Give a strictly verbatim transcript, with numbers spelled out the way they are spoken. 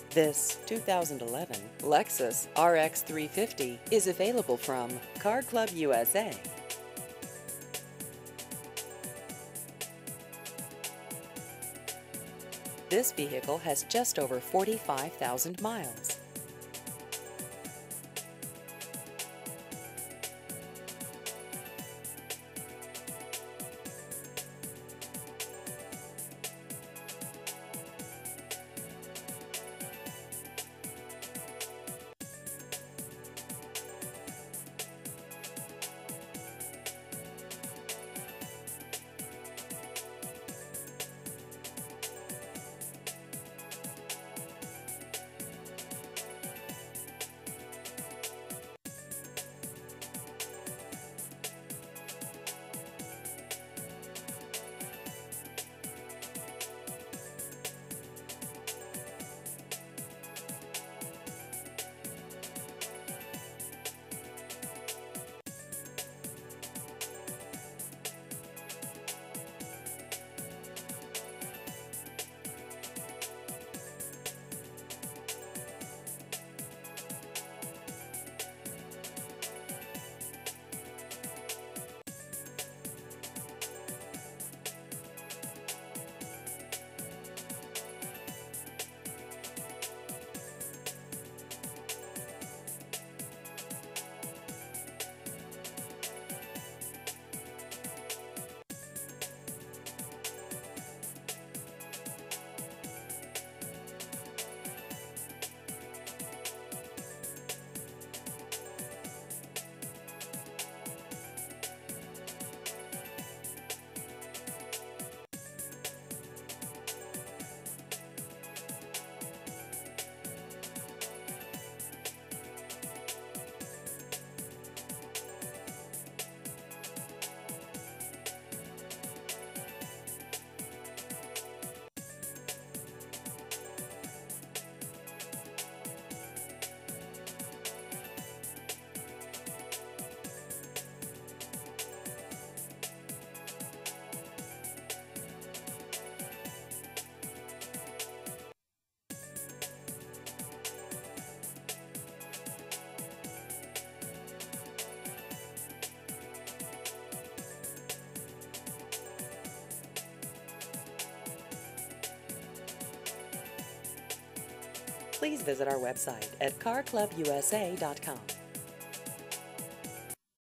This two thousand eleven Lexus R X three fifty is available from Car Club U S A. This vehicle has just over forty-five thousand miles. Please visit our website at car club U S A dot com.